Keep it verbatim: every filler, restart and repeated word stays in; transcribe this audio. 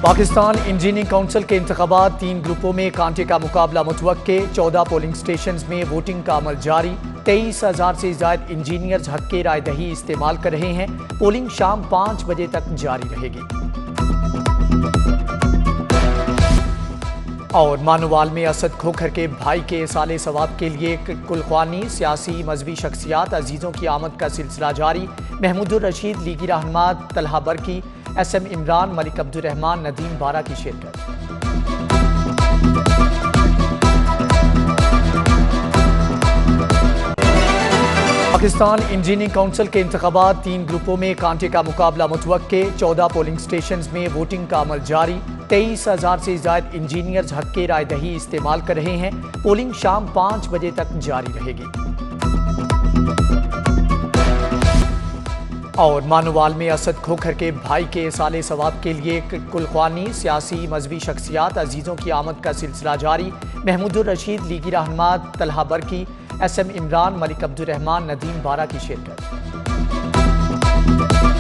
Pakistan engineering council के इंतखाबात तीन ग्रुपों में कांटे का मुकाबला मुतवक्के। चौदह पोलिंग स्टेशन में वोटिंग का अमल जारी। तेईस हजार से ज्यादा इंजीनियर्स हक के राय दही इस्तेमाल कर रहे हैं। पोलिंग शाम पाँच बजे तक जारी रहेगी। और मानोवाल में असद खोखर के भाई के साले सवाब के लिए कुलख्वानी सियासी मजहबी शख्सियात अजीज़ों की आमद का सिलसिला जारी। महमूदुर रशीद, लीगी रहनुमा तलहा बरकी, एस एम इमरान, मलिक अब्दुल रहमान, नदीम बारा की शिरकत। पाकिस्तान इंजीनियरिंग काउंसिल के इंतखाबात तीन ग्रुपों में कांटे का मुकाबला मुतवक्के। चौदह पोलिंग स्टेशन में वोटिंग का अमल जारी। तेईस हजार से ज्यादा इंजीनियर्स हक के राय दही इस्तेमाल कर रहे हैं। पोलिंग शाम पाँच बजे तक जारी रहेगी। और मानोवाल में असद खोखर के भाई के साले सवाब के लिए कुलख्वानी सियासी मजहबी शख्सियात अजीज़ों की आमद का सिलसिला जारी। महमूदुर रशीद, लीगी रहनुमा तलहा बरकी, एस एम इमरान, मलिक अब्दुल रहमान, नदीम बारा की शिरकत।